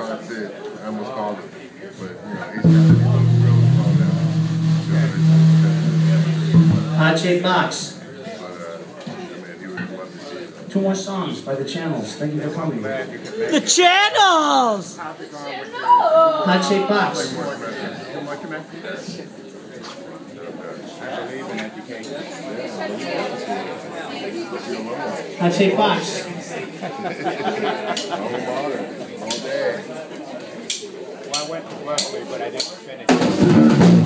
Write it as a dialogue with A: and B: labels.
A: that's it. I almost called him. But, he's got to be real slow now.
B: Hot Shape Box.
A: He would have loved to see it.
B: 2 more songs by the Channels. Thank you for coming.
C: The Channels!
B: Hot Shape Box. Hot Shape Box.
D: Well, I went to Wesley, but I didn't finish.